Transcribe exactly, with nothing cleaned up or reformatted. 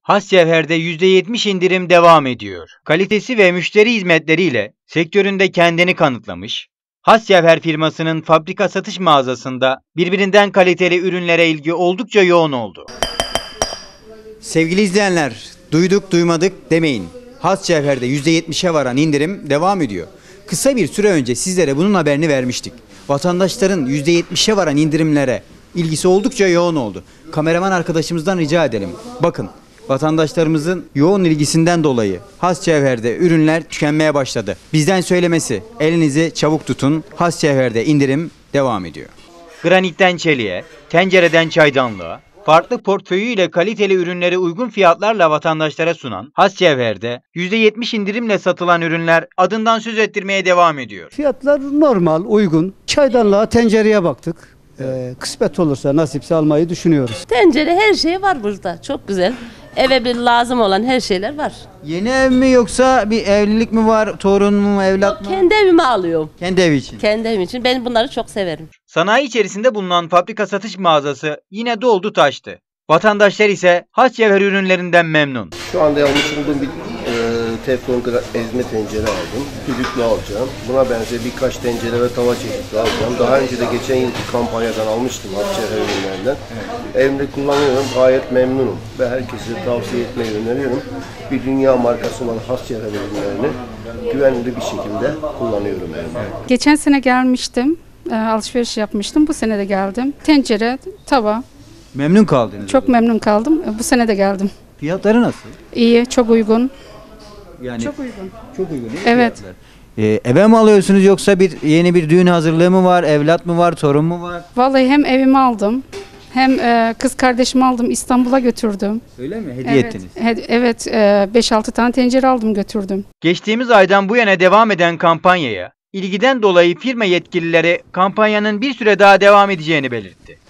Has Cevher'de yüzde yetmiş indirim devam ediyor. Kalitesi ve müşteri hizmetleriyle sektöründe kendini kanıtlamış, Has Cevher firmasının fabrika satış mağazasında birbirinden kaliteli ürünlere ilgi oldukça yoğun oldu. Sevgili izleyenler, duyduk duymadık demeyin. Has Cevher'de yüzde yetmişe varan indirim devam ediyor. Kısa bir süre önce sizlere bunun haberini vermiştik. Vatandaşların yüzde yetmişe varan indirimlere ilgisi oldukça yoğun oldu. Kameraman arkadaşımızdan rica edelim. Bakın, vatandaşlarımızın yoğun ilgisinden dolayı Has Cevher'de ürünler tükenmeye başladı. Bizden söylemesi, elinizi çabuk tutun. Has Cevher'de indirim devam ediyor. Granitten çeliğe, tencereden çaydanlığa, farklı portföyüyle kaliteli ürünleri uygun fiyatlarla vatandaşlara sunan Has Cevher'de yüzde yetmiş indirimle satılan ürünler adından söz ettirmeye devam ediyor. Fiyatlar normal, uygun. Çaydanlığa, tencereye baktık. Ee, kısmet olursa, nasipse almayı düşünüyoruz. Tencere, her şey var burada. Çok güzel. Eve bir lazım olan her şeyler var. Yeni ev mi yoksa bir evlilik mi var, torun mu, evlat mı? Kendi evime alıyorum. Kendi evi için. Kendi evim için. Ben bunları çok severim. Sanayi içerisinde bulunan fabrika satış mağazası yine doldu taştı. Vatandaşlar ise Has Cevher ürünlerinden memnun. Şu anda almış olduğum bir e, teflon ezme tencere aldım. Düdüklü alacağım. Buna benzer birkaç tencere ve tava çeşitli alacağım. Daha önce de geçen yılki kampanyadan almıştım Has Cevher ürünlerinden. Evet. Evimde kullanıyorum. Gayet memnunum. Ve herkese tavsiye etmeyi öneriyorum. Bir dünya markası olan Has Cevher ürünlerini güvenli bir şekilde kullanıyorum evimde. Geçen sene gelmiştim. E, alışveriş yapmıştım. Bu sene de geldim. Tencere, tava. Memnun kaldınız. Çok memnun kaldım. Bu sene de geldim. Fiyatları nasıl? İyi, çok uygun. Yani Çok uygun. Çok uygun değil mi Evet. fiyatlar? Ee, eve mi alıyorsunuz yoksa bir yeni bir düğün hazırlığı mı var, evlat mı var, torun mu var? Vallahi hem evimi aldım, hem e, kız kardeşimi aldım, İstanbul'a götürdüm. Öyle mi? Hediye Evet, ettiniz. he- evet, e, beş altı tane tencere aldım, götürdüm. Geçtiğimiz aydan bu yana devam eden kampanyaya ilgiden dolayı firma yetkilileri kampanyanın bir süre daha devam edeceğini belirtti.